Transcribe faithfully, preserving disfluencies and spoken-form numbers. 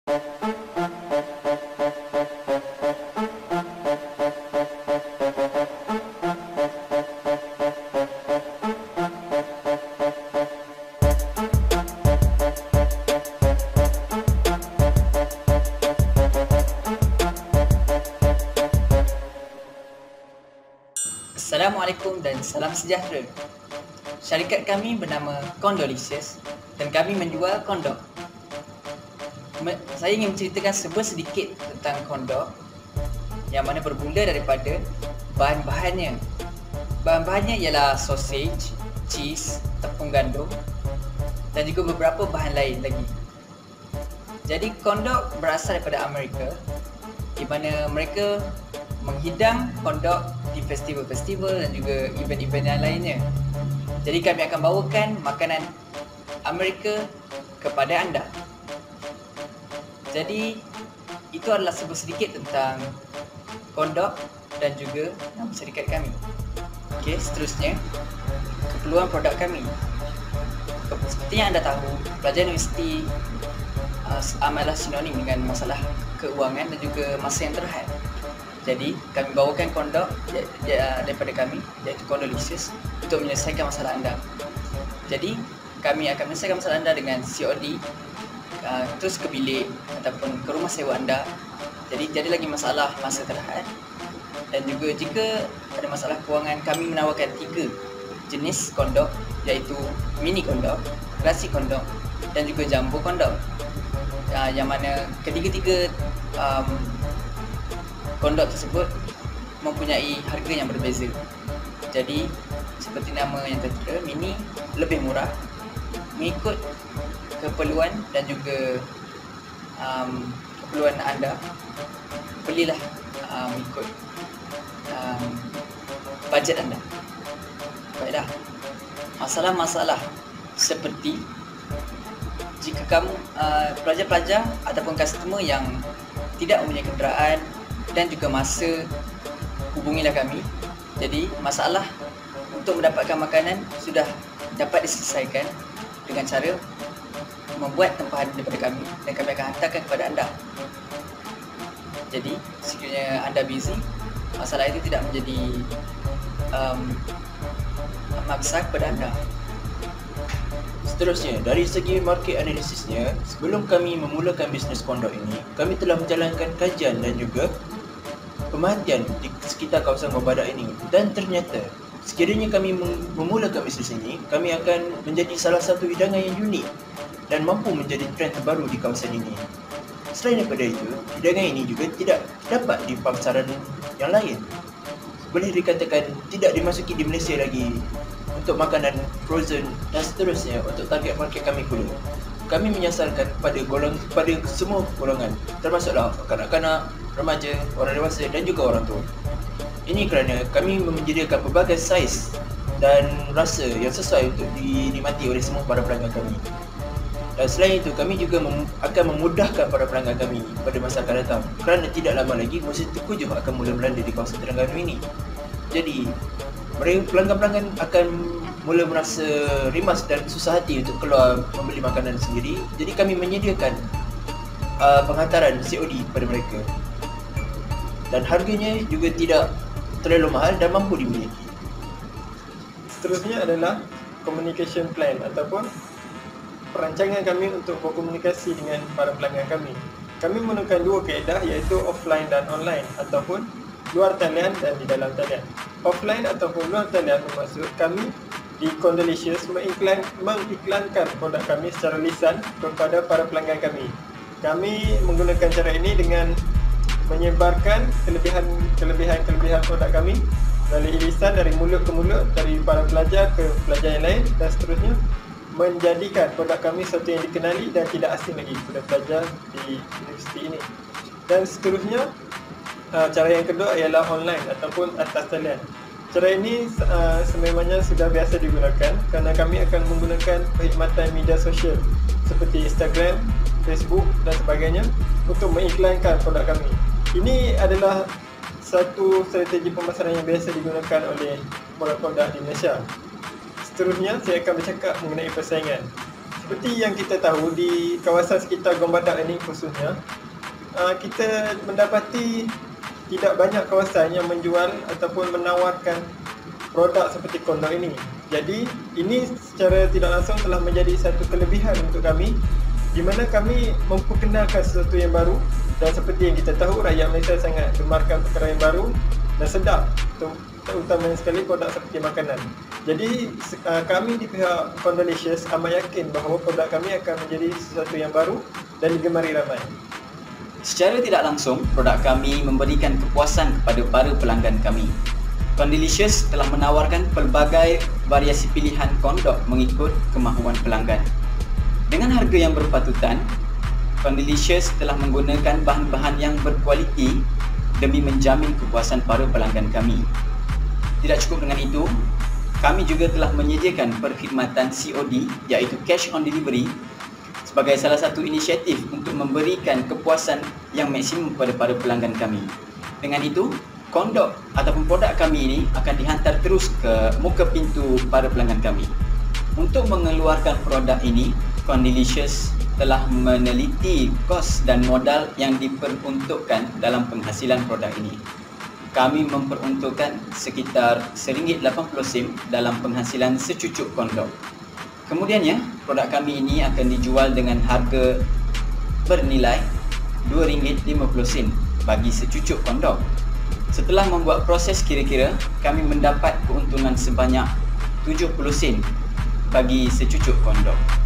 Assalamualaikum dan salam sejahtera. Syarikat kami bernama Condolicious dan kami menjual kondok. Me- saya ingin menceritakan sebuah sedikit tentang kondok yang mana bermula daripada bahan-bahannya. Bahan-bahannya ialah sausage, cheese, tepung gandum dan juga beberapa bahan lain lagi. Jadi kondok berasal daripada Amerika, di mana mereka menghidang kondok di festival-festival dan juga event-event yang lainnya. Jadi kami akan bawakan makanan Amerika kepada anda. Jadi itu adalah sebuah sedikit tentang kondok dan juga nama syarikat kami. Okey, seterusnya keperluan produk kami. Seperti yang anda tahu, pelajar universiti uh, amatlah sinonim dengan masalah keuangan dan juga masa yang terhad. Jadi kami bawakan kondok daripada kami, iaitu Condolicious, untuk menyelesaikan masalah anda. Jadi kami akan menyelesaikan masalah anda dengan C O D, uh, terus ke bilik ataupun ke rumah sewa anda. Jadi tiada lagi masalah masa terhad. Dan juga jika ada masalah kewangan, kami menawarkan tiga jenis kondok, iaitu mini kondok, klasik kondok dan juga jumbo kondok, uh, yang mana ketiga-tiga um, kondok tersebut mempunyai harga yang berbeza. Jadi seperti nama yang tertera, mini lebih murah mengikut keperluan dan juga um, keperluan anda. Belilah um, ikut um, bajet anda. Baiklah, masalah-masalah seperti jika kamu uh, pelajar-pelajar ataupun customer yang tidak mempunyai kenderaan dan juga masa, hubungilah kami. Jadi masalah untuk mendapatkan makanan sudah dapat diselesaikan dengan cara membuat tempahan daripada kami dan kami akan hantarkan kepada anda. Jadi sekiranya anda busy, masalah itu tidak menjadi um, maksa kepada anda. Seterusnya, dari segi market analisisnya, sebelum kami memulakan bisnes kondok ini, kami telah menjalankan kajian dan juga pemerhatian di sekitar kawasan Babadak ini, dan ternyata sekiranya kami memulakan bisnes ini, kami akan menjadi salah satu hidangan yang unik dan mampu menjadi trend terbaru di kawasan ini. Selain daripada itu, hidangan ini juga tidak dapat di pasaran yang lain. Boleh dikatakan tidak dimasuki di Malaysia lagi untuk makanan frozen dan seterusnya. Untuk target market kami pula, kami menyasarkan kepada golong kepada semua golongan, termasuklah kanak-kanak, remaja, orang dewasa dan juga orang tua. Ini kerana kami menyediakan pelbagai saiz dan rasa yang sesuai untuk dinikmati oleh semua para pelanggan kami. Dan selain itu, kami juga mem- akan memudahkan para pelanggan kami pada masa akan datang, kerana tidak lama lagi musim tengkujuh akan mula melanda di kawasan Terengganu ini. Jadi mereka pelanggan-pelanggan akan mula merasa rimas dan susah hati untuk keluar membeli makanan sendiri. Jadi kami menyediakan uh, penghantaran C O D kepada mereka, dan harganya juga tidak terlalu mahal dan mampu dimiliki. Seterusnya adalah communication plan ataupun perancangan kami untuk berkomunikasi dengan para pelanggan kami. Kami menggunakan dua kaedah, iaitu offline dan online, ataupun luar talian dan di dalam talian. Offline ataupun luar talian bermaksud kami di Condolicious mengiklan, mengiklankan produk kami secara lisan kepada para pelanggan kami. Kami menggunakan cara ini dengan menyebarkan kelebihan-kelebihan produk kami melalui lisan, dari mulut ke mulut, dari para pelajar ke pelajar yang lain, dan seterusnya, menjadikan produk kami sesuatu yang dikenali dan tidak asing lagi kepada pelajar di universiti ini. Dan seterusnya, cara yang kedua ialah online ataupun atas talian. Cara ini uh, sememangnya sudah biasa digunakan kerana kami akan menggunakan perkhidmatan media sosial seperti Instagram, Facebook dan sebagainya untuk mengiklankan produk kami. Ini adalah satu strategi pemasaran yang biasa digunakan oleh produk-produk di Malaysia. Seterusnya, saya akan bercakap mengenai persaingan. seperti yang kita tahu di kawasan sekitar Gombadak ini khususnya, uh, kita mendapati tidak banyak kawasan yang menjual ataupun menawarkan produk seperti kondom ini. Jadi ini secara tidak langsung telah menjadi satu kelebihan untuk kami, di mana kami memperkenalkan sesuatu yang baru. Dan seperti yang kita tahu, rakyat Malaysia sangat gemarkan perkara yang baru dan sedap, terutamanya sekali produk seperti makanan. Jadi uh, kami di pihak Kondolicious amat yakin bahawa produk kami akan menjadi sesuatu yang baru dan digemari ramai. Secara tidak langsung, produk kami memberikan kepuasan kepada para pelanggan kami. Kondolicious telah menawarkan pelbagai variasi pilihan kondom mengikut kemahuan pelanggan. Dengan harga yang berpatutan, Kondolicious telah menggunakan bahan-bahan yang berkualiti demi menjamin kepuasan para pelanggan kami. Tidak cukup dengan itu, kami juga telah menyediakan perkhidmatan C O D, iaitu Cash on Delivery, sebagai salah satu inisiatif untuk memberikan kepuasan yang maksimum kepada para pelanggan kami. Dengan itu, kondom ataupun produk kami ini akan dihantar terus ke muka pintu para pelanggan kami. Untuk mengeluarkan produk ini, Kondolicious telah meneliti kos dan modal yang diperuntukkan dalam penghasilan produk ini. Kami memperuntukkan sekitar seringgit lapan puluh sen dalam penghasilan secucuk kondom. Kemudiannya, produk kami ini akan dijual dengan harga bernilai dua ringgit lima puluh sen bagi secucuk kondom. Setelah membuat proses kira-kira, kami mendapat keuntungan sebanyak tujuh puluh sen bagi secucuk kondom.